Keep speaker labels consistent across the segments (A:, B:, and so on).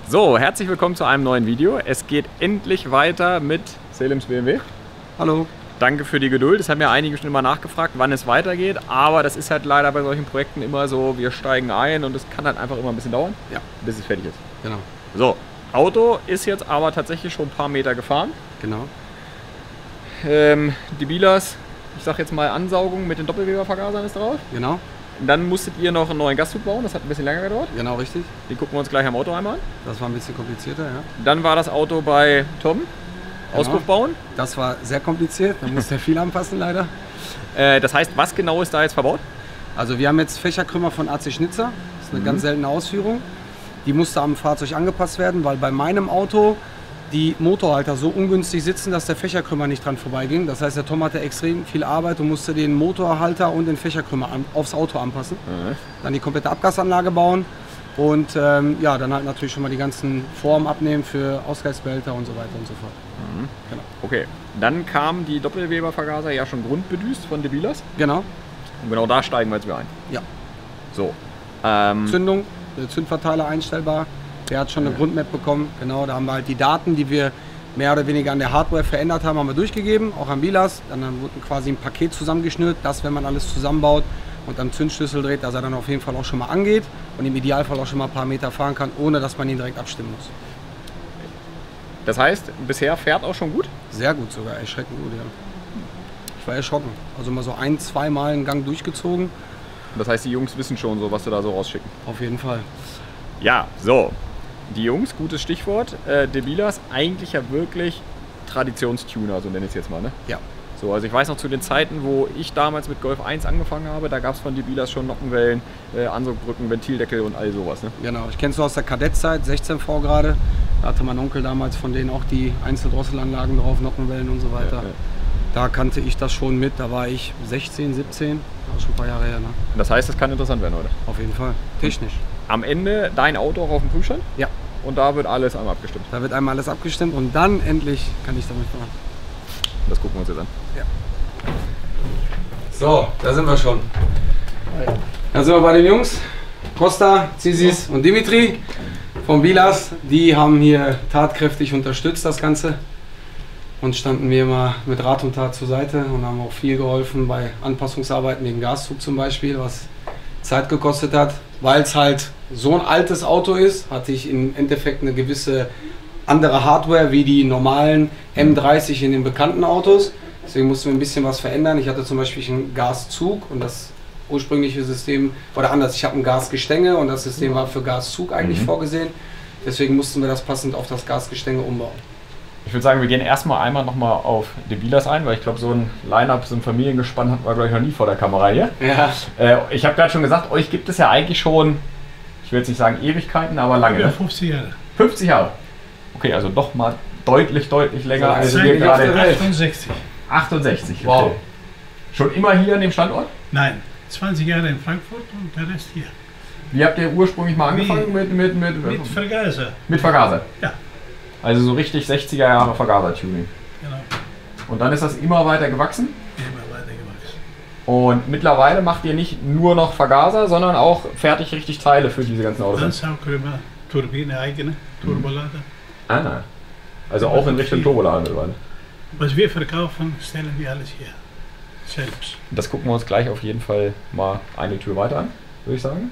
A: So, herzlich willkommen zu einem neuen Video. Es geht endlich weiter mit Selims BMW.
B: Hallo.
A: Danke für die Geduld. Es haben ja einige schon immer nachgefragt, wann es weitergeht. Aber das ist halt leider bei solchen Projekten immer so, wir steigen ein und es kann halt einfach immer ein bisschen dauern,
B: Ja.
A: bis es fertig ist.
B: Genau.
A: So, Auto ist jetzt aber tatsächlich schon ein paar Meter gefahren.
B: Genau.
A: Die Bilas, ich sag jetzt mal Ansaugung mit den Doppelwebervergasern ist drauf.
B: Genau.
A: Dann musstet ihr noch einen neuen Gaszug bauen, das hat ein bisschen länger gedauert.
B: Genau, richtig.
A: Den gucken wir uns gleich am Auto einmal an.
B: Das war ein bisschen komplizierter, ja.
A: Dann war das Auto bei Tom, Auspuff bauen.
B: Das war sehr kompliziert, da musste er viel anpassen leider.
A: Das heißt, was genau ist da jetzt verbaut?
B: Also wir haben jetzt Fächerkrümmer von AC Schnitzer. Das ist eine ganz seltene Ausführung. Die musste am Fahrzeug angepasst werden, weil bei meinem Auto die Motorhalter so ungünstig sitzen, dass der Fächerkrümmer nicht dran vorbeiging. Das heißt, der Tom hatte extrem viel Arbeit und musste den Motorhalter und den Fächerkrümmer aufs Auto anpassen. Dann die komplette Abgasanlage bauen und ja, dann halt natürlich schon mal die ganzen Formen abnehmen für Ausgleichsbehälter und so weiter und so fort. Genau.
A: Okay, dann kamen die Doppelwebervergaser ja schon grundbedüst von De Bilas.
B: Genau.
A: Und genau da steigen wir jetzt wieder ein.
B: Ja.
A: So.
B: Zündung, der Zündverteiler einstellbar. Der hat schon eine Grundmap bekommen. Genau, da haben wir halt die Daten, die wir mehr oder weniger an der Hardware verändert haben, haben wir durchgegeben, auch an Bilas. Dann wurde quasi ein Paket zusammengeschnürt, das, wenn man alles zusammenbaut und am Zündschlüssel dreht, dass er dann auf jeden Fall auch schon mal angeht und im Idealfall auch schon mal ein paar Meter fahren kann, ohne dass man ihn direkt abstimmen muss.
A: Das heißt, bisher fährt auch schon gut?
B: Sehr gut sogar, erschreckend gut, ja. Ich war erschrocken. Also mal so ein-, zweimal einen Gang durchgezogen.
A: Das heißt, die Jungs wissen schon so, was sie da so rausschicken.
B: Auf jeden Fall.
A: Ja, so. Die Jungs, gutes Stichwort. De Bilas, eigentlich ja wirklich Traditionstuner, so nenne ich es jetzt mal, ne?
B: Ja.
A: So, also ich weiß noch zu den Zeiten, wo ich damals mit Golf 1 angefangen habe, da gab es von De Bilas schon Nockenwellen, Ansaugbrücken, Ventildeckel und all sowas, ne?
B: Genau, ich kenne es so aus der Kadettzeit, 16V gerade. Da hatte mein Onkel damals von denen auch die Einzeldrosselanlagen drauf, Nockenwellen und so weiter.
A: Ja, ja.
B: Da kannte ich das schon mit, da war ich 16, 17, das ist schon ein paar Jahre her. Ne?
A: Das heißt, es kann interessant werden heute.
B: Auf jeden Fall, technisch.
A: Am Ende dein Auto auch auf dem Prüfstand?
B: Ja.
A: Und da wird alles einmal abgestimmt.
B: Da wird einmal alles abgestimmt und dann endlich kann ich damit fahren.
A: Das gucken wir uns jetzt an.
B: Ja. So, da sind wir schon. Da sind wir bei den Jungs. Costa, Zisis und Dimitri von Bilas. Die haben hier tatkräftig unterstützt das Ganze. Und standen mir immer mit Rat und Tat zur Seite und haben auch viel geholfen bei Anpassungsarbeiten wegen Gaszug zum Beispiel, was Zeit gekostet hat. Weil es halt so ein altes Auto ist, hatte ich im Endeffekt eine gewisse andere Hardware wie die normalen M30 in den bekannten Autos. Deswegen mussten wir ein bisschen was verändern. Ich hatte zum Beispiel einen Gaszug und das ursprüngliche System, oder anders, ich habe ein Gasgestänge und das System war für Gaszug eigentlich vorgesehen. Deswegen mussten wir das passend auf das Gasgestänge umbauen.
A: Ich würde sagen, wir gehen erstmal einmal nochmal auf De Bilas ein, weil ich glaube, so ein Line-Up, so ein Familiengespann hatten wir, glaube ich, noch nie vor der Kamera hier.
B: Ja.
A: Ich habe gerade schon gesagt, euch gibt es ja eigentlich schon, ich will jetzt nicht sagen Ewigkeiten, aber lange.
C: Ja,
A: Ne?
C: 50 Jahre.
A: 50 Jahre. Okay, also doch mal deutlich länger als
B: So,
A: wir
B: ich auf der
A: gerade.
B: Welt.
C: 68.
A: 68.
B: Wow.
A: Okay. Schon immer hier an dem Standort?
C: Nein, 20 Jahre in Frankfurt und der Rest hier.
A: Wie habt ihr ursprünglich mal angefangen
C: Mit Vergaser.
A: mit Vergaser?
C: Ja,
A: Also so richtig 60er Jahre Vergaser-Tuning.
C: genau.
A: Und dann ist das immer weiter gewachsen.
C: Immer weiter gewachsen.
A: Und mittlerweile macht ihr nicht nur noch Vergaser, sondern auch fertig richtig Teile für diese ganzen Autos.
C: Ansaugkrümmer, Turbine, eigene, Turbolader.
A: Ah, also auch in Richtung Turbolader.
C: Was wir verkaufen, stellen wir alles hier. Selbst.
A: Das gucken wir uns gleich auf jeden Fall mal eine Tür weiter an, würde ich sagen.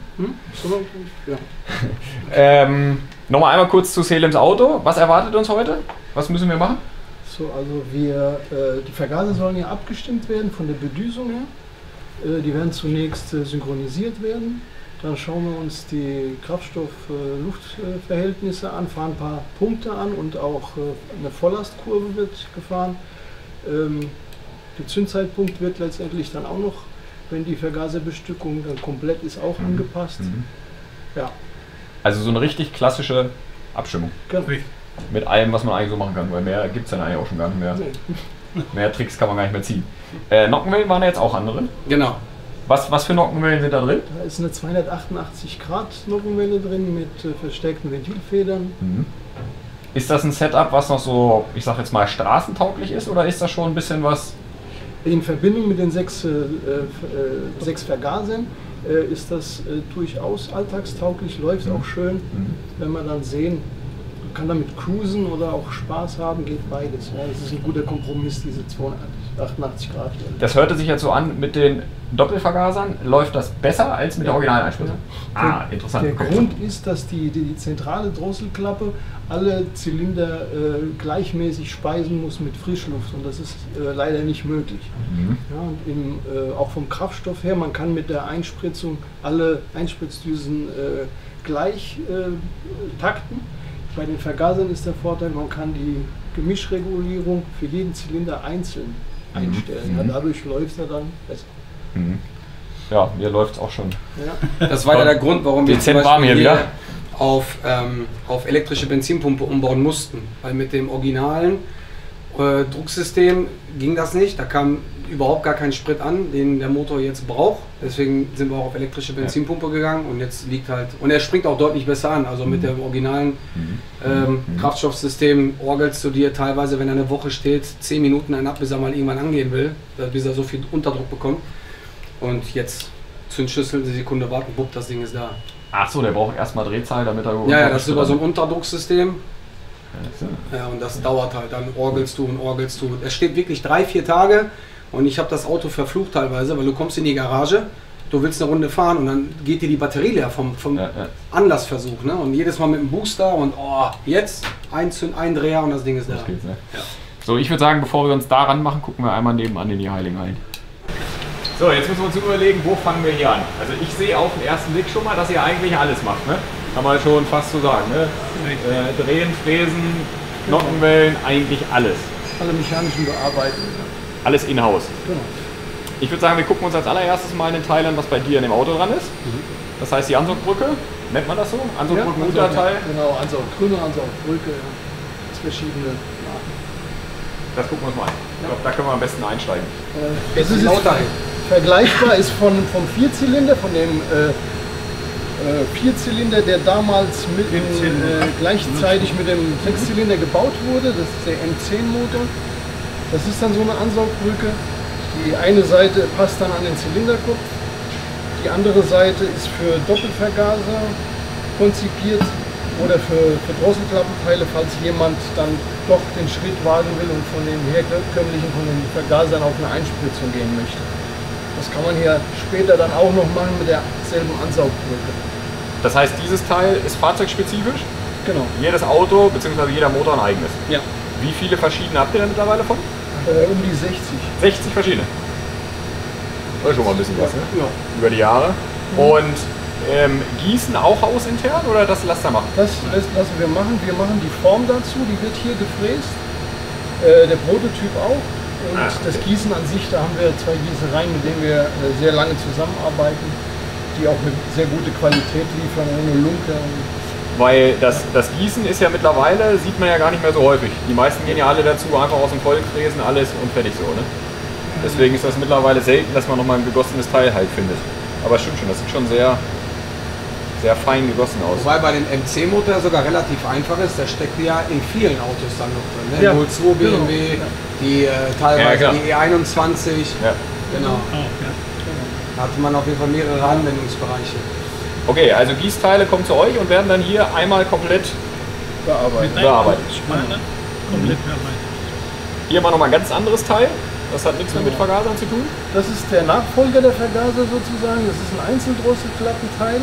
B: Ja.
A: Nochmal einmal kurz zu Selims Auto. Was erwartet uns heute? Was müssen wir machen?
D: So, also die Vergaser sollen ja abgestimmt werden von der Bedüsung her. Die werden zunächst synchronisiert werden. Dann schauen wir uns die Kraftstoff-Luftverhältnisse an, fahren ein paar Punkte an und auch eine Volllastkurve wird gefahren. Der Zündzeitpunkt wird letztendlich dann auch noch, wenn die Vergaserbestückung dann komplett ist, auch angepasst. Ja.
A: Also so eine richtig klassische Abstimmung.
D: Genau.
A: Mit allem, was man eigentlich so machen kann, weil mehr gibt es dann eigentlich auch schon gar nicht mehr.
D: Nee.
A: Mehr Tricks kann man gar nicht mehr ziehen. Nockenwellen waren ja jetzt auch andere.
B: Genau.
A: Was für Nockenwellen sind da drin?
D: Da ist eine 288 Grad Nockenwelle drin mit verstärkten Ventilfedern.
A: Ist das ein Setup, was noch so, ich sag jetzt mal, straßentauglich ist, oder ist das schon ein bisschen was?
D: In Verbindung mit den sechs Vergasern ist das durchaus alltagstauglich, läuft auch schön. Wenn wir dann sehen, kann damit cruisen oder auch Spaß haben, geht beides. Ja. Das ist ein guter Kompromiss, diese 288 Grad.
A: Das hörte sich jetzt so an, mit den Doppelvergasern läuft das besser als mit der Original-Einspritzung. Interessant.
D: Der Grund ist, dass die zentrale Drosselklappe alle Zylinder gleichmäßig speisen muss mit Frischluft und das ist leider nicht möglich. Ja, und auch vom Kraftstoff her, man kann mit der Einspritzung alle Einspritzdüsen gleich takten. Bei den Vergasern ist der Vorteil, man kann die Gemischregulierung für jeden Zylinder einzeln einstellen. Ja, dadurch läuft er dann besser.
A: Ja, mir läuft es auch schon.
D: Ja.
B: Das war ja der Grund, warum wir
A: Dezent warm hier wieder
B: auf elektrische Benzinpumpe umbauen mussten. Weil mit dem originalen Drucksystem ging das nicht. Da kam überhaupt gar kein Sprit an, den der Motor jetzt braucht. Deswegen sind wir auch auf elektrische Benzinpumpe gegangen und jetzt liegt halt, und er springt auch deutlich besser an. Also mit dem originalen Kraftstoffsystem orgelst du dir teilweise, wenn er eine Woche steht, 10 Minuten ein ab, bis er mal irgendwann angehen will, bis er so viel Unterdruck bekommt. Und jetzt Zündschüssel, eine Sekunde warten, bupp, das Ding ist da.
A: Ach so, der braucht erstmal Drehzahl, damit er...
B: Ja, das ist über so ein Unterdrucksystem. Ja, und das dauert halt, dann orgelst du und orgelst du. Es steht wirklich 3-4 Tage und ich habe das Auto verflucht teilweise, weil du kommst in die Garage, du willst eine Runde fahren und dann geht dir die Batterie leer vom Anlassversuch. Ne? Und jedes Mal mit dem Booster und jetzt ein Dreher und das Ding ist da.
A: Das geht's, ne? Ja. So, ich würde sagen, bevor wir uns daran machen, gucken wir einmal nebenan in die Heiligen rein. So, jetzt müssen wir uns überlegen, wo fangen wir hier an. Also ich sehe auf den ersten Blick schon mal, dass ihr eigentlich alles macht. Ne? Kann man schon fast so sagen. Ne? Drehen, Fräsen, Nockenwellen, eigentlich alles.
D: Alle mechanischen Bearbeiten.
A: Alles in-house.
D: Genau.
A: Ich würde sagen, wir gucken uns als allererstes mal den Teil an, was bei dir in dem Auto dran ist. Das heißt die Ansaugbrücke, nennt man das so? Ansaugbrücken-Unterteil?
D: Genau, grüne Ansaugbrücke, ja. Verschiedene Arten.
A: Das gucken wir uns mal an. Ich glaube, da können wir am besten einsteigen.
D: Das ist lauter. Vergleichbar ist vom Vierzylinder, von dem Vierzylinder, der damals gleichzeitig mit dem Sechszylinder gebaut wurde. Das ist der M10-Motor. Das ist dann so eine Ansaugbrücke. Die eine Seite passt dann an den Zylinderkopf. Die andere Seite ist für Doppelvergaser konzipiert oder für Drosselklappenteile, falls jemand dann doch den Schritt wagen will und von den herkömmlichen, von den Vergasern auf eine Einspritzung gehen möchte. Das kann man hier später dann auch noch machen mit derselben Ansaugbrücke.
A: Das heißt, dieses Teil ist fahrzeugspezifisch?
D: Genau.
A: Jedes Auto bzw. jeder Motor ein eigenes?
D: Ja.
A: Wie viele verschiedene habt ihr denn mittlerweile von?
D: Um die 60.
A: 60 verschiedene? Das ist schon mal ein bisschen was, ne?
D: Ja.
A: Über die Jahre. Und Gießen auch hausintern oder das lasst ihr machen?
D: Das lassen wir machen. Wir machen die Form dazu, die wird hier gefräst. Der Prototyp auch. Und das Gießen an sich, da haben wir 2 Gießereien, mit denen wir sehr lange zusammenarbeiten, die auch eine sehr gute Qualität liefern, ohne Lunke.
A: Weil das Gießen ist ja mittlerweile, sieht man ja gar nicht mehr so häufig. Die meisten gehen ja alle dazu, einfach aus dem Vollen fräsen, alles und fertig so. Ne? Deswegen ist das mittlerweile selten, dass man nochmal ein gegossenes Teil halt findet. Aber stimmt schon, das sieht schon sehr fein gegossen aus.
B: Wobei bei dem MC-Motor sogar relativ einfach ist, der steckt ja in vielen Autos dann noch drin. Ne?
D: Ja.
B: 02 BMW,
D: Genau.
B: die teilweise
A: Ja,
B: die E21.
A: Ja.
B: Genau. Da hatte man auf jeden Fall mehrere Anwendungsbereiche.
A: Okay, also Gießteile kommen zu euch und werden dann hier einmal komplett bearbeitet.
C: Komplett bearbeitet.
A: Hier haben wir nochmal ein ganz anderes Teil. Das hat nichts mehr mit Vergasern zu tun.
D: Das ist der Nachfolger der Vergaser sozusagen. Das ist ein Einzeldrosselklappenteil.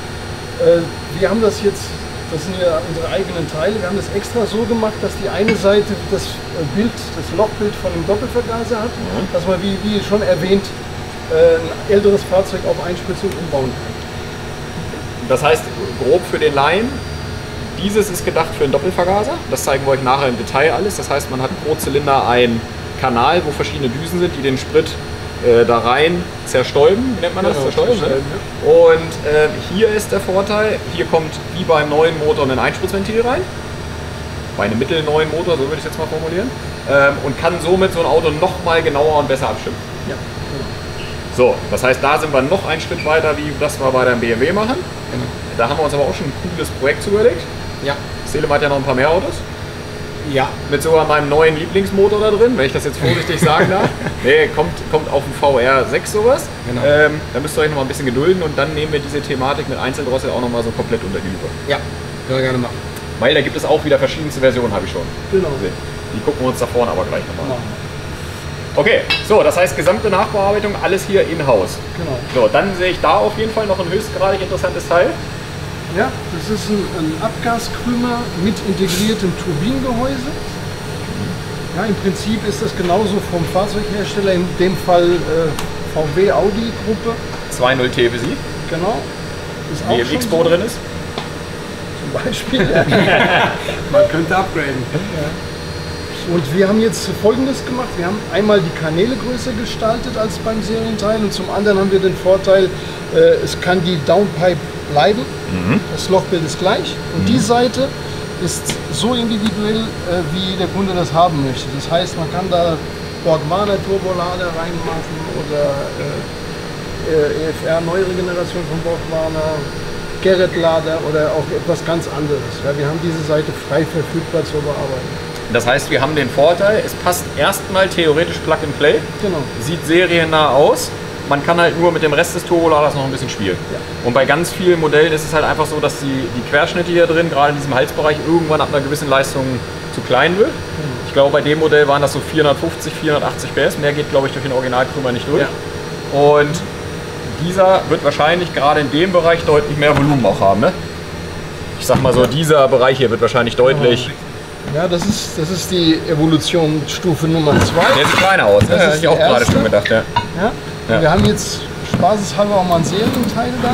D: Wir haben das jetzt, das sind ja unsere eigenen Teile, wir haben das extra so gemacht, dass die eine Seite das Lochbild von dem Doppelvergaser hat, dass man, wie schon erwähnt, ein älteres Fahrzeug auf Einspritzung umbauen kann.
A: Das heißt, grob für den Laien, dieses ist gedacht für einen Doppelvergaser. Das zeigen wir euch nachher im Detail alles. Das heißt, man hat pro Zylinder einen Kanal, wo verschiedene Düsen sind, die den Sprit da rein zerstäuben, wie nennt man das?
D: Genau,
A: zerstäuben, ne?
D: ja.
A: Und hier ist der Vorteil, hier kommt wie beim neuen Motor ein Einspritzventil rein. Bei einem mittelneuen Motor, so würde ich es jetzt mal formulieren. Und kann somit so ein Auto noch mal genauer und besser abstimmen.
D: Ja, genau.
A: So, das heißt, da sind wir noch einen Schritt weiter, wie das wir bei der BMW machen.
B: Genau.
A: Da haben wir uns aber auch schon ein cooles Projekt zugelegt.
B: Ja.
A: Selim hat ja noch ein paar mehr Autos.
B: Ja.
A: Mit sogar meinem neuen Lieblingsmotor da drin, wenn ich das jetzt vorsichtig sagen darf. Nee, kommt auf dem VR6 sowas.
B: Genau.
A: Da müsst ihr euch noch mal ein bisschen gedulden und dann nehmen wir diese Thematik mit Einzeldrossel auch noch mal so komplett unter die Lupe.
B: Ja, können wir gerne machen.
A: Weil da gibt es auch wieder verschiedenste Versionen, habe ich schon
D: Genau.
A: gesehen. Die gucken wir uns da vorne aber gleich nochmal an.
D: Machen wir.
A: Okay, so, das heißt gesamte Nachbearbeitung, alles hier in-house.
D: Genau.
A: So, dann sehe ich da auf jeden Fall noch ein höchstgradig interessantes Teil.
D: Ja, das ist ein Abgaskrümer mit integriertem Turbinengehäuse. Ja, im Prinzip ist das genauso vom Fahrzeughersteller, in dem Fall VW Audi Gruppe.
A: 2.0 TFSI,
D: Genau. Ist
A: wie im
D: schon
A: X-Pro
D: so,
A: drin ist.
D: zum Beispiel. Ja.
B: Man könnte upgraden.
D: Und wir haben jetzt Folgendes gemacht. Wir haben einmal die Kanäle größer gestaltet als beim Serienteil und zum anderen haben wir den Vorteil, es kann die Downpipe bleiben. Das Lochbild ist gleich und die Seite ist so individuell, wie der Kunde das haben möchte. Das heißt, man kann da Borg-Warner Turbolader reinmachen oder EFR neuere Generation von Borg-Warner, Garrett-Lader oder auch etwas ganz anderes. Ja, wir haben diese Seite frei verfügbar zur Bearbeitung.
A: Das heißt, wir haben den Vorteil, es passt erstmal theoretisch Plug and Play,
D: Genau.
A: sieht seriennah aus. Man kann halt nur mit dem Rest des Turboladers noch ein bisschen spielen.
D: Ja.
A: Und bei ganz vielen Modellen ist es halt einfach so, dass die Querschnitte hier drin, gerade in diesem Halsbereich, irgendwann ab einer gewissen Leistung zu klein wird. Ich glaube, bei dem Modell waren das so 450, 480 PS. Mehr geht, glaube ich, durch den Originalkrümmer nicht durch.
D: Ja.
A: Und dieser wird wahrscheinlich gerade in dem Bereich deutlich mehr Volumen auch haben. Ne? Ich sag mal so, dieser Bereich hier wird wahrscheinlich deutlich...
D: Ja, das ist die Evolutionsstufe Nummer 2.
A: Der sieht kleiner aus, ne?
D: Das
A: Das
D: ist
A: hätte ich auch
D: der
A: gerade
D: erste.
A: schon gedacht. Ja.
D: Ja?
A: Ja.
D: Wir haben jetzt spaßeshalber auch mal ein Serienteil da.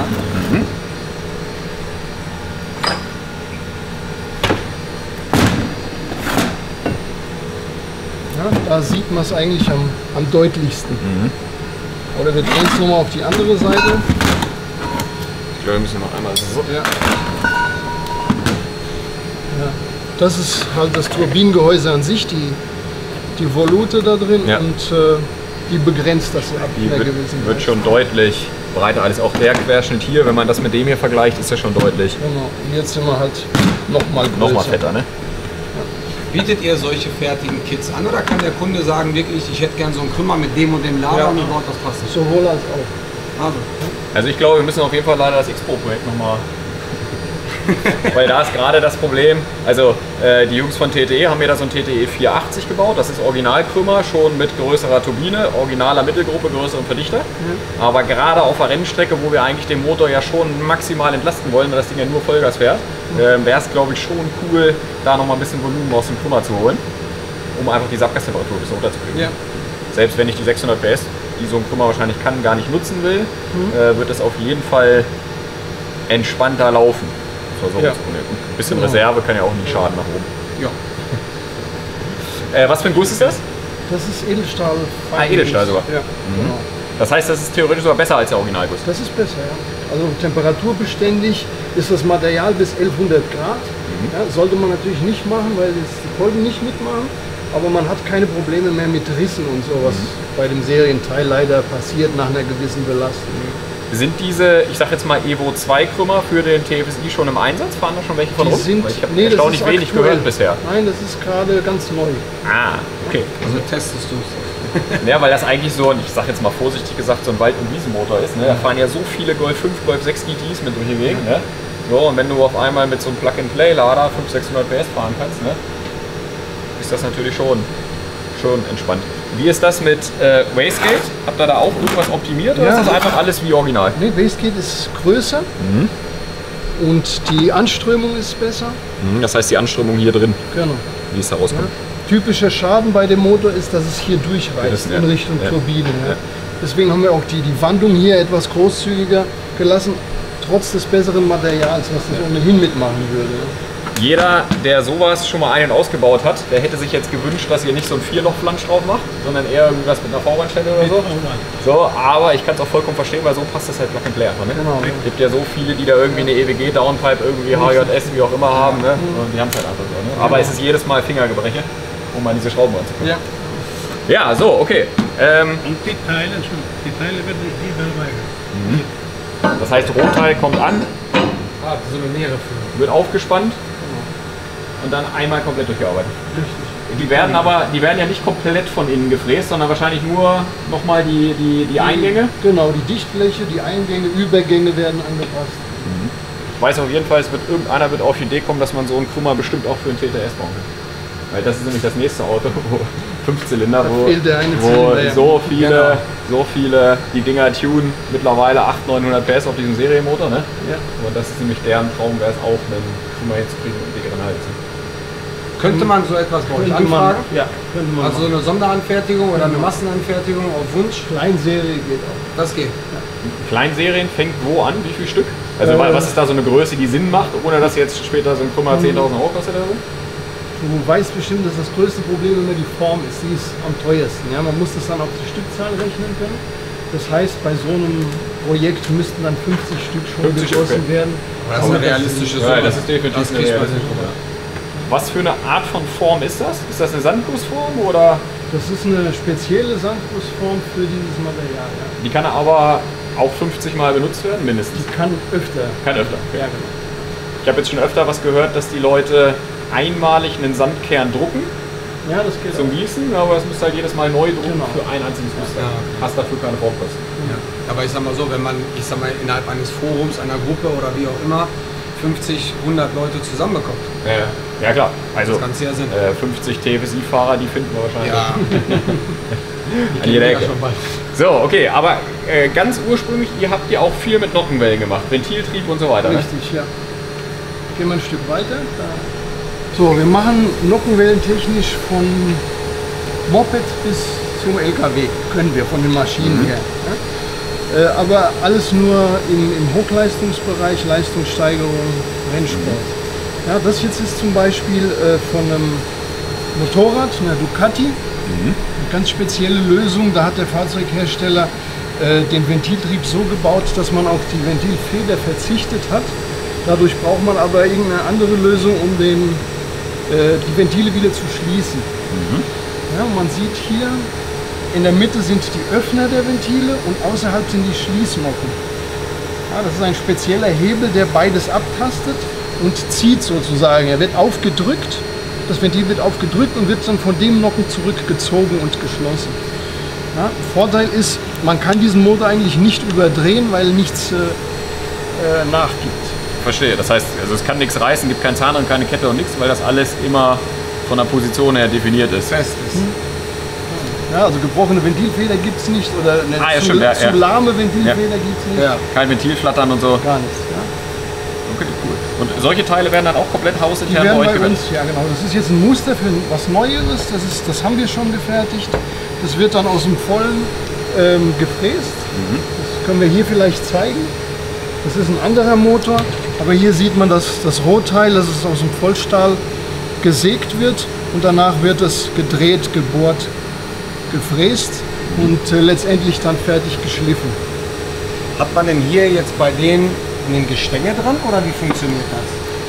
D: Ja, da sieht man es eigentlich am deutlichsten. Oder wir drehen es nochmal auf die andere Seite.
A: Ich glaube, wir müssen noch einmal so.
D: Ja. Ja. Das ist halt das Turbinengehäuse an sich, die Volute da drin
A: Ja.
D: und die begrenzt das ab
A: Die
D: einer
A: wird
D: gewissen
A: wird
D: Leistung.
A: schon deutlich breiter. Alles auch der Querschnitt hier, wenn man das mit dem hier vergleicht, ist ja schon deutlich
D: Genau. Und jetzt sind wir halt nochmal größer.
A: nochmal fetter. Ne?
B: Bietet ihr solche fertigen Kits an oder kann der Kunde sagen, wirklich, ich hätte gern so einen Krümmer mit dem und dem Lader
D: Ja.
B: und ihr baut das passend?
D: Sowohl als auch.
B: Also,
A: Also ich glaube, wir müssen auf jeden Fall leider das X-Pro-Projekt nochmal... Weil da ist gerade das Problem, also die Jungs von TTE haben mir da so ein TTE 480 gebaut, das ist Originalkrümmer, schon mit größerer Turbine, originaler Mittelgruppe, größerem Verdichter. Aber gerade auf der Rennstrecke, wo wir eigentlich den Motor ja schon maximal entlasten wollen, weil das Ding ja nur Vollgas fährt, wäre es glaube ich schon cool, da nochmal ein bisschen Volumen aus dem Krümmer zu holen, um einfach die Abgastemperatur ein bisschen runterzukriegen.
B: ja.
A: Selbst wenn ich die 600 PS, die so ein Krümmer wahrscheinlich kann, gar nicht nutzen will, wird es auf jeden Fall entspannter laufen. So
D: Ja.
A: ein bisschen Reserve kann ja auch nicht schaden nach oben.
B: Ja.
A: Was für ein Guss ist das?
D: Das ist Edelstahl.
A: Edelstahl sogar.
D: Ja, genau.
A: Das heißt, das ist theoretisch sogar besser als der Originalguss.
D: Das ist besser, ja. Also temperaturbeständig ist das Material bis 1100 Grad. Ja, sollte man natürlich nicht machen, weil es die Kolben nicht mitmachen. Aber man hat keine Probleme mehr mit Rissen und sowas bei dem Serienteil leider passiert nach einer gewissen Belastung.
A: Sind diese, ich sag jetzt mal Evo 2 Krümmer für den TFSI schon im Einsatz? Fahren da schon welche von
D: Die
A: rum?
D: sind,
A: Weil ich habe
D: nee, das
A: erstaunlich
D: ist
A: wenig
D: aktuell.
A: gehört bisher.
D: Nein, das ist gerade ganz neu.
A: Ah, okay.
B: Also testest du es.
A: Ja, weil das eigentlich so, ich sag jetzt mal vorsichtig gesagt, so ein Wald- und Wiesenmotor ist. Ne? Da fahren ja so viele Golf 5, Golf 6 GTs mit durch die Gegend. Ne? So, und wenn du auf einmal mit so einem Plug-and-Play-Lader 500, 600 PS fahren kannst, ne? Ist das natürlich schon entspannt. Wie ist das mit Wastegate? Habt ihr da auch irgendwas optimiert oder
D: Ja.
A: ist das einfach alles wie original?
D: Nee, Wastegate ist größer und die Anströmung ist besser.
A: Das heißt die Anströmung hier drin,
D: Genau.
A: wie es da rauskommt.
D: Typischer Schaden bei dem Motor ist, dass es hier durchreißt
A: Ja.
D: in Richtung
A: Ja.
D: Turbine. Ja.
A: Ja.
D: Deswegen haben wir auch die Wandung hier etwas großzügiger gelassen, trotz des besseren Materials, was das ohnehin mitmachen würde. Ja.
A: Jeder, der sowas schon mal ein- und ausgebaut hat, der hätte sich jetzt gewünscht, dass ihr nicht so ein 4-Loch-Flansch drauf macht, sondern eher irgendwas mit einer Vorwandstelle oder so. So, aber ich kann es auch vollkommen verstehen, weil so passt das halt Plug and Play einfach. Ne?
D: Genau.
A: Es gibt ja so viele, die da irgendwie eine EWG-Downpipe, irgendwie HJS, wie auch immer haben. Ne? Und die haben es halt einfach so. Ne? Aber es ist jedes Mal Fingergebreche, um an diese Schrauben ranzukommen.
D: Ja.
A: Ja, so, okay.
C: Und die Teile werden nie verweigert.
A: Das heißt, Rohteil kommt an,
B: Ah, so eine Nähere für.
A: wird aufgespannt und dann einmal komplett durchgearbeitet.
D: Richtig.
A: Die werden ja nicht komplett von innen gefräst, sondern wahrscheinlich nur nochmal die Eingänge.
D: Genau, die Dichtfläche, die Eingänge, Übergänge werden angepasst.
A: Ich weiß auf jeden Fall, irgendeiner wird auf die Idee kommen, dass man so einen Krümmer bestimmt auch für einen TTS bauen kann. Weil das ist nämlich das nächste Auto, wo 5 Zylinder, wo so viele die Dinger tunen, mittlerweile 800-900 PS auf diesem Serienmotor, ne? Ja. Und das ist nämlich deren Traum, wäre es auch, einen Krümmer hinzukriegen und dickeren Hals.
B: Könnte man so etwas bei euch anfragen?
D: Ja, könnte man.
B: Also so eine Sonderanfertigung oder eine Massenanfertigung auf Wunsch?
D: Kleinserie geht auch.
B: Das geht.
D: Ja.
A: Kleinserien fängt wo an? Wie viel Stück? Also was ist da so eine Größe, die Sinn macht, ohne dass jetzt später so ein Krümmer 10.000 Euro kostet oder so?
D: Du weißt bestimmt, dass das größte Problem immer die Form ist. Die ist am teuersten. Ja? Man muss das dann auf die Stückzahl rechnen können. Das heißt, bei so einem Projekt müssten dann 50 Stück schon gegossen werden.
B: Das ist eine realistische Summe.
A: Ja, das ist definitiv eine realistische Summe. Was für eine Art von Form ist das? Ist das eine Sandgussform oder?
D: Das ist eine spezielle Sandgussform für dieses Material. Ja.
A: Die kann aber auch 50 Mal benutzt werden, mindestens?
D: Die kann öfter.
A: Okay.
D: Ja, genau.
A: Ich habe jetzt schon öfter was gehört, dass die Leute einmalig einen Sandkern drucken.
D: Ja, das geht
A: zum Gießen, aber es muss halt jedes Mal neu drucken für ein einziges Muster.
B: Ja.
A: Hast dafür keine Formkosten.
B: Ja. Aber ich sag mal so, wenn man, innerhalb eines Forums, einer Gruppe oder wie auch immer, 50, 100 Leute zusammenbekommt.
A: Ja klar, also
B: das kann ja Sinn.
A: 50 TFSI-Fahrer, die finden wir wahrscheinlich.
B: Ja.
A: An jeder Ecke. So, okay, aber ganz ursprünglich, ihr habt ja auch viel mit Nockenwellen gemacht, Ventiltrieb und so weiter.
D: Richtig, ja. Gehen wir ein Stück weiter. So, wir machen Nockenwellen technisch von Moped bis zum LKW, können wir von den Maschinen her. Ja? Aber alles nur im Hochleistungsbereich, Leistungssteigerung, Rennsport. Ja, das jetzt ist zum Beispiel von einem Motorrad, einer Ducati, eine ganz spezielle Lösung. Da hat der Fahrzeughersteller den Ventiltrieb so gebaut, dass man auf die Ventilfeder verzichtet hat. Dadurch braucht man aber irgendeine andere Lösung, um die Ventile wieder zu schließen. Ja, man sieht hier, in der Mitte sind die Öffner der Ventile und außerhalb sind die Schließnocken. Ja, das ist ein spezieller Hebel, der beides abtastet und zieht sozusagen. Er wird aufgedrückt, das Ventil wird aufgedrückt und wird dann von dem Nocken zurückgezogen und geschlossen. Ja, Vorteil ist, man kann diesen Motor eigentlich nicht überdrehen, weil nichts nachgibt.
A: Verstehe, das heißt, also es kann nichts reißen, gibt keinen Zahnriemen, keine Kette und nichts, weil das alles immer von der Position her definiert ist.
B: Fest ist.
D: Ja, also gebrochene Ventilfeder gibt es nicht oder eine zu lahme Ventilfeder gibt es nicht.
A: Ja. Kein Ventilflattern und so.
D: Gar nichts. Ja.
A: Okay, cool. Und solche Teile werden dann auch komplett hausintern
D: bei euch gewendet? Ja, genau. Das ist jetzt ein Muster für was Neueres. Das haben wir schon gefertigt. Das wird dann aus dem Vollen gefräst. Das können wir hier vielleicht zeigen. Das ist ein anderer Motor, aber hier sieht man das Rohteil, das ist aus dem Vollstahl gesägt wird und danach wird es gedreht, gebohrt, gefräst und letztendlich dann fertig geschliffen.
B: Hat man denn hier jetzt bei denen ein Gestänge dran oder wie funktioniert das?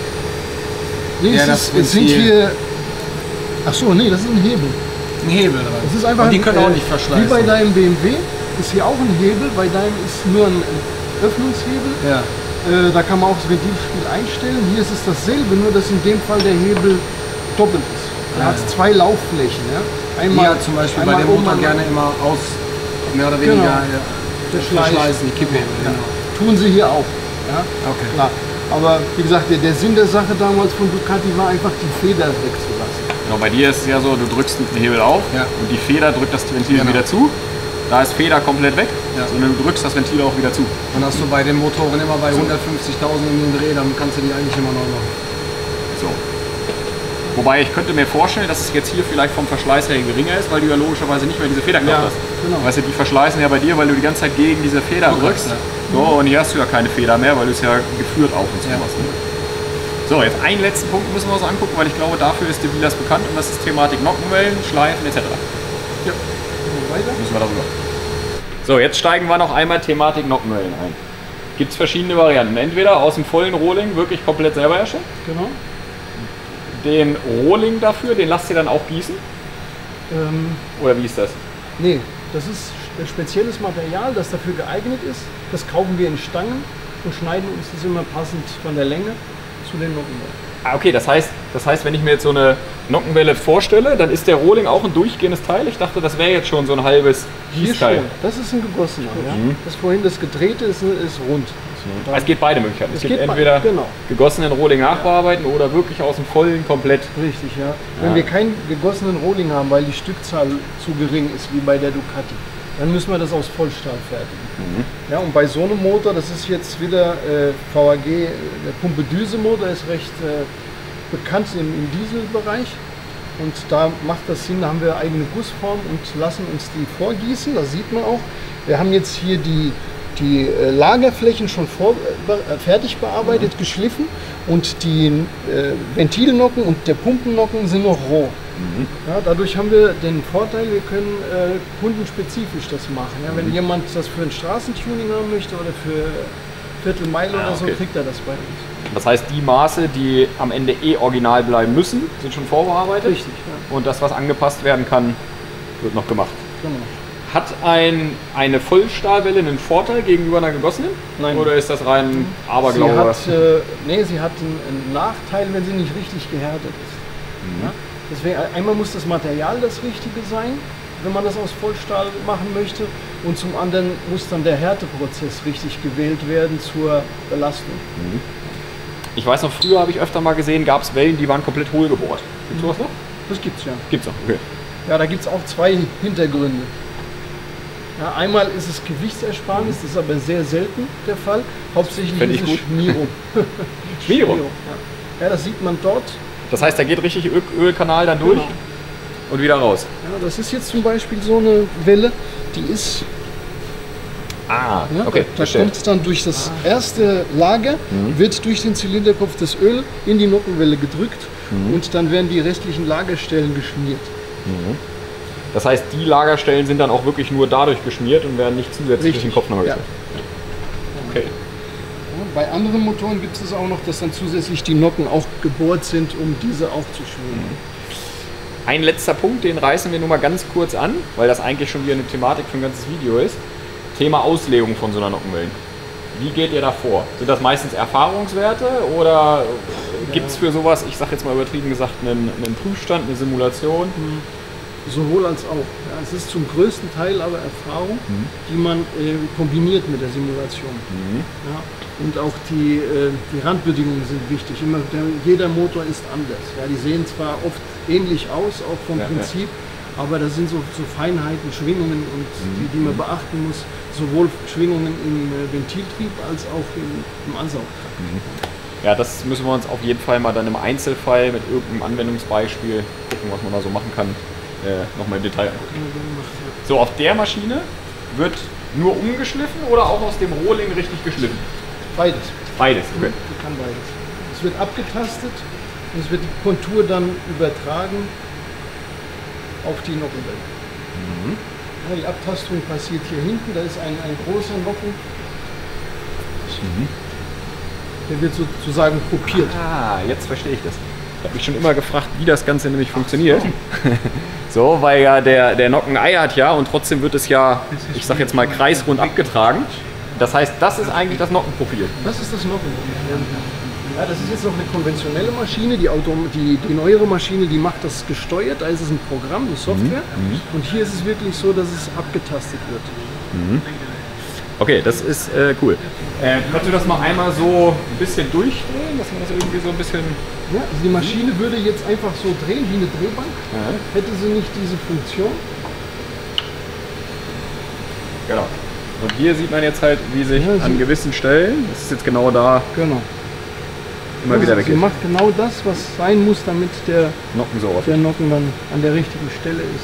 D: Nee, das sind hier. Achso, nee, das ist ein Hebel.
B: Ein Hebel dran.
D: Das ist einfach
B: und die können auch nicht verschleißen.
D: Wie bei deinem BMW ist hier auch ein Hebel, bei deinem ist nur ein Öffnungshebel.
B: Ja.
D: Da kann man auch das Ventilspiel einstellen. Hier ist es dasselbe, nur dass in dem Fall der Hebel doppelt ist. Er hat zwei Laufflächen. Ja?
B: Einmal zum Beispiel bei dem Motor gerne immer mehr oder weniger verschleißen, die Kippe.
D: Ja. Tun sie hier auch. Ja?
B: Okay.
D: Klar. Aber wie gesagt, der Sinn der Sache damals von Ducati war einfach die Feder wegzulassen.
A: Genau, bei dir ist es ja so, du drückst den Hebel auf und die Feder drückt das Ventil wieder zu. Da ist Feder komplett weg, sondern du drückst das Ventil auch wieder zu.
B: Dann hast du bei den Motoren immer bei 150.000 in den Dreh, dann kannst du die eigentlich immer neu machen.
A: So. Wobei ich könnte mir vorstellen, dass es jetzt hier vielleicht vom Verschleiß her geringer ist, weil du ja logischerweise nicht mehr diese Federkraft hast.
D: Genau.
A: Weißt du, die verschleißen ja bei dir, weil du die ganze Zeit gegen diese Feder drückst. So, und hier hast du ja keine Feder mehr, weil du es ja geführt auf und zu machst. Ne? So, jetzt einen letzten Punkt müssen wir uns angucken, weil ich glaube, dafür ist die Vilas bekannt und das ist Thematik Nockenwellen, Schleifen etc.
D: Ja. Weiter?
A: Müssen wir darüber. So, jetzt steigen wir noch einmal Thematik Nockenwellen ein. Gibt es verschiedene Varianten. Entweder aus dem vollen Rohling wirklich komplett selber herstellen.
D: Genau.
A: Den Rohling dafür, den lasst ihr dann auch gießen? Oder wie ist das?
D: Nee, das ist ein spezielles Material, das dafür geeignet ist. Das kaufen wir in Stangen und schneiden uns das immer passend von der Länge zu den Nockenwellen.
A: Ah, okay, das heißt, wenn ich mir jetzt so eine Nockenwelle vorstelle, dann ist der Rohling auch ein durchgehendes Teil. Ich dachte, das wäre jetzt schon so ein halbes
D: Hier
A: Gießteil.
D: schon. Das ist ein gegossener. Ja? Das vorhin das gedrehte ist rund.
A: Es geht beide Möglichkeiten. Es gibt
D: geht
A: entweder
D: genau.
A: gegossenen Rohling nachbearbeiten oder wirklich aus dem vollen komplett.
D: Richtig, ja. Wenn wir keinen gegossenen Rohling haben, weil die Stückzahl zu gering ist, wie bei der Ducati, dann müssen wir das aus Vollstahl fertigen. Ja, und bei so einem Motor, das ist jetzt wieder VAG, der Pumpe-Düse-Motor ist recht bekannt im Dieselbereich. Und da macht das Sinn, da haben wir eigene Gussform und lassen uns die vorgießen, das sieht man auch. Wir haben jetzt hier die Lagerflächen schon fertig bearbeitet, geschliffen und die Ventilnocken und der Pumpennocken sind noch roh. Ja, dadurch haben wir den Vorteil, wir können kundenspezifisch das machen. Ja, wenn jemand das für ein Straßentuning haben möchte oder für Viertelmeile oder so, kriegt er das bei uns.
A: Das heißt, die Maße, die am Ende original bleiben müssen, sind schon vorbearbeitet.
D: Richtig, ja.
A: Und das, was angepasst werden kann, wird noch gemacht.
D: Genau.
A: Hat eine Vollstahlwelle einen Vorteil gegenüber einer gegossenen?
D: Nein.
A: Oder ist das rein Aberglaube?
D: Sie hat einen Nachteil, wenn sie nicht richtig gehärtet ist. Ja? Deswegen, einmal muss das Material das Richtige sein, wenn man das aus Vollstahl machen möchte. Und zum anderen muss dann der Härteprozess richtig gewählt werden zur Belastung.
A: Ich weiß noch, früher habe ich öfter mal gesehen, gab es Wellen, die waren komplett hohl gebohrt. Gibt es sowas noch?
D: Das gibt's ja.
A: Gibt's noch, okay.
D: Ja, da gibt es auch zwei Hintergründe. Ja, einmal ist es Gewichtsersparnis, das ist aber sehr selten der Fall. Hauptsächlich ist es Schmierung.
A: Schmierung?
D: Ja, das sieht man dort.
A: Das heißt, da geht richtig Ölkanal dann durch und wieder raus.
D: Ja, das ist jetzt zum Beispiel so eine Welle, die ist...
A: okay.
D: Da kommt es dann durch das erste Lager, wird durch den Zylinderkopf das Öl in die Nockenwelle gedrückt und dann werden die restlichen Lagerstellen geschmiert.
A: Das heißt, die Lagerstellen sind dann auch wirklich nur dadurch geschmiert und werden nicht zusätzlich durch den Kopf nochmal gestellt. Ja. Okay.
D: Bei anderen Motoren gibt es auch noch, dass dann zusätzlich die Nocken auch gebohrt sind, um diese auch zu schmieren.
A: Ein letzter Punkt, den reißen wir nur mal ganz kurz an, weil das eigentlich schon wieder eine Thematik für ein ganzes Video ist. Thema Auslegung von so einer Nockenwelle. Wie geht ihr da vor? Sind das meistens Erfahrungswerte oder gibt es für sowas, ich sage jetzt mal übertrieben gesagt, einen Prüfstand, eine Simulation?
D: Sowohl als auch. Ja, es ist zum größten Teil aber Erfahrung, die man kombiniert mit der Simulation. Ja, und auch die Randbedingungen sind wichtig. Jeder Motor ist anders. Ja, die sehen zwar oft ähnlich aus, auch vom Prinzip, aber da sind so Feinheiten, Schwingungen, und die man beachten muss. Sowohl Schwingungen im Ventiltrieb als auch im Ansaugtrakt.
A: Ja, das müssen wir uns auf jeden Fall mal dann im Einzelfall mit irgendeinem Anwendungsbeispiel gucken, was man da so machen kann. Nochmal im Detail angucken. So, auf der Maschine wird nur umgeschliffen oder auch aus dem Rohling richtig geschliffen?
D: Beides.
A: Beides, okay.
D: Man kann beides. Es wird abgetastet und es wird die Kontur dann übertragen auf die Nockenwelle. Ja, die Abtastung passiert hier hinten, da ist ein großer Nocken. Der wird sozusagen kopiert.
A: Jetzt verstehe ich das. Ich habe mich schon immer gefragt, wie das Ganze nämlich funktioniert. So, weil ja der Nocken eiert ja und trotzdem wird es ja, ich sag jetzt mal, kreisrund abgetragen. Das heißt, das ist eigentlich das Nockenprofil.
D: Das ist das Nockenprofil. Ja, das ist jetzt noch eine konventionelle Maschine. Die neuere Maschine, die macht das gesteuert. Da ist es ein Programm, eine Software. Und hier ist es wirklich so, dass es abgetastet wird.
A: Okay, das ist cool. Kannst du das mal einmal so ein bisschen durchdrehen, dass man das irgendwie so ein bisschen...
D: Ja, also die Maschine würde jetzt einfach so drehen wie eine Drehbank, hätte sie nicht diese Funktion.
A: Genau. Und hier sieht man jetzt halt, wie sich an gewissen Stellen, das ist jetzt genau da, immer wieder weg ist.
D: Sie macht genau das, was sein muss, damit der Nocken dann an der richtigen Stelle ist.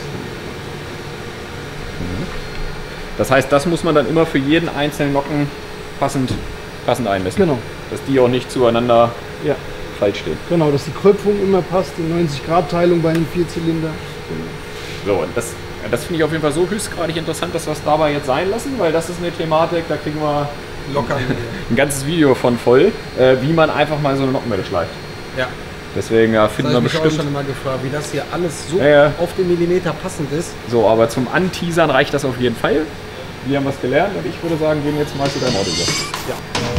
A: Das heißt, das muss man dann immer für jeden einzelnen Nocken passend einmessen.
D: Genau.
A: Dass die auch nicht zueinander falsch stehen.
D: Genau, dass die Kröpfung immer passt, die 90-Grad-Teilung bei einem Vierzylinder.
A: So, und das finde ich auf jeden Fall so höchstgradig interessant, dass wir es dabei jetzt sein lassen, weil das ist eine Thematik, da kriegen wir
B: locker
A: ein ganzes Video von voll, wie man einfach mal so eine Nockenwelle schleift.
B: Ja.
A: Deswegen finden wir bestimmt...
B: Ich habe mich auch schon immer gefragt, wie das hier alles so auf den Millimeter passend ist.
A: So, aber zum Anteasern reicht das auf jeden Fall. Wir haben was gelernt und ich würde sagen, gehen jetzt mal zu deinem Auto.
B: Ja.